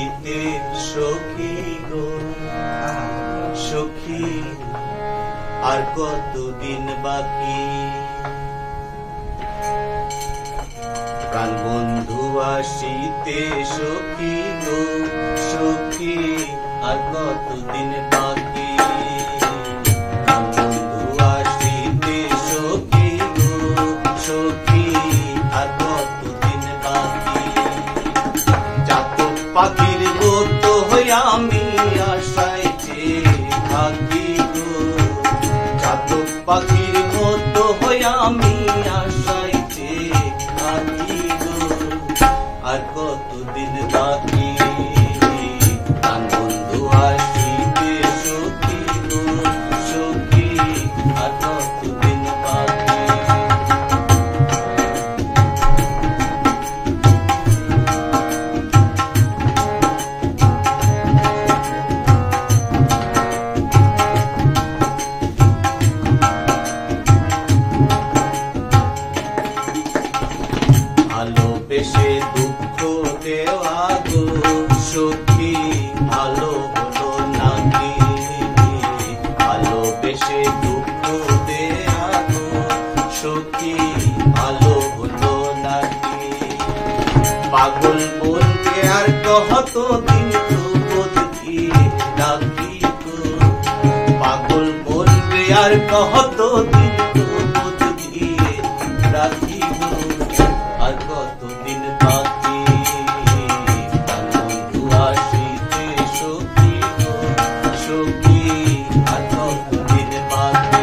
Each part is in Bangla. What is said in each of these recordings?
আসিতে সখী গো সখী আর কতদিন বাকি প্রাণ বন্ধু আসিতে সখী গো সখী আর কতদিন বাকি প্রাণ বন্ধু আসিতে সখী গো সখী আর কতদিন বাকি চাতক পাখির মতো হয়ে আমি আশায় চেয়ে থাকি গো চাতক পাখির মতো হয়ে আমি আশায় চেয়ে থাকি গো আর কতদিন বাকি প্রাণ বন্ধু আসিতে সখী গো সখী আর কতদিন বাকি ভালোবেসে দুঃখ দেওয়া গো সখী ভালো হলো নাকি ভালোবেসে দুঃখ দেওয়া গো সখী ভালো হলো নাকি পাগল বলতে আর কত দিন তো বদলিয়ে রাখি গো পাগল বলতে আর কত দিন তো বদলিয়ে রাখি গো আর কতদিন বাকি প্রাণ বন্ধু আসিতে সখী গো সখী আর কতদিন বাকি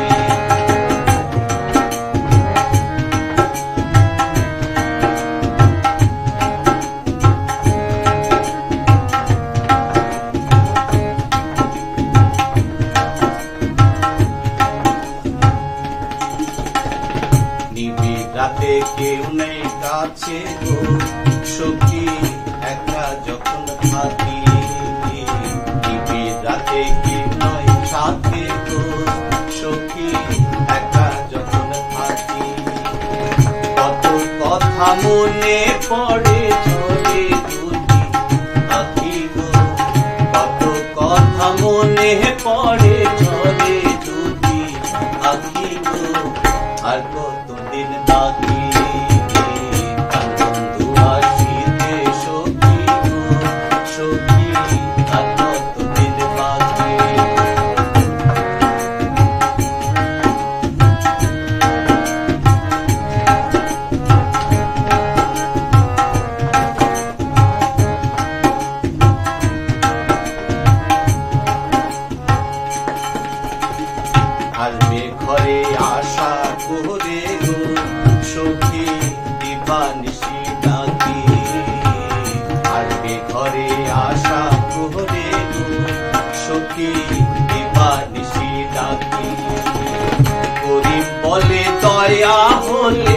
নিবিড় রাতে কেউ নেই কাছে গো সখী একা যখন থাকি নিবিড় রাতে কেউ নয় সাথে গো সখী একা যখন থাকি কত কথা মনে পড়ে ঝরে যদি আঁকি গো কত কথা মনে পড়ে ঝরে যদি আঁকি গো আর কতদিন বাকি প্রাণ বন্ধু আসিতে সখী গো সখী আর কতদিন বাকি আসবে ঘরে আশা করে গো সখী দিবানিশি ডাকি আসবে ঘরে আশা করে গো সখী দিবানিশি ডাকি গরিব বলে দয়া হলে